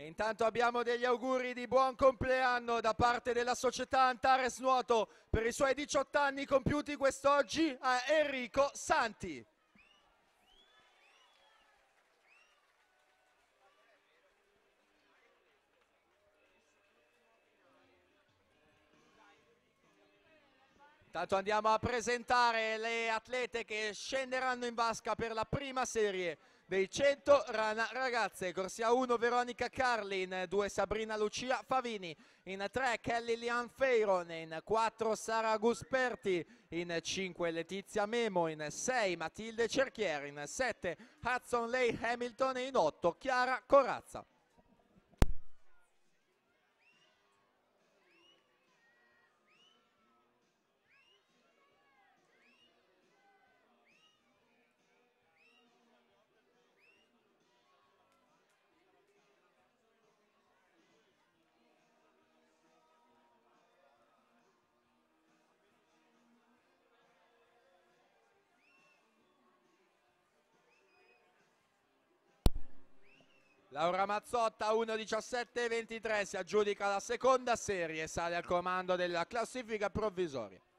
E intanto abbiamo degli auguri di buon compleanno da parte della società Antares Nuoto per i suoi 18 anni compiuti quest'oggi a Enrico Santi. Intanto andiamo a presentare le atlete che scenderanno in vasca per la prima serie dei 100 ragazze. Corsia 1 Veronica Carlin, 2 Sabrina Lucia Favini, in 3 Kelly Lian Feiron, in 4 Sara Gusperti, in 5 Letizia Memo, in 6 Matilde Cerchieri, in 7 Hudson Leigh Hamilton e in 8 Chiara Corazza. Laura Mazzotta 1:17:23 si aggiudica la seconda serie e sale al comando della classifica provvisoria.